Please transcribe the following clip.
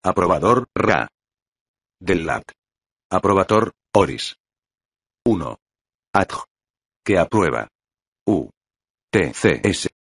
Aprobador, Ra. Del lat. Aprobator, Oris. 1. Adj. Que aprueba. U. TCS.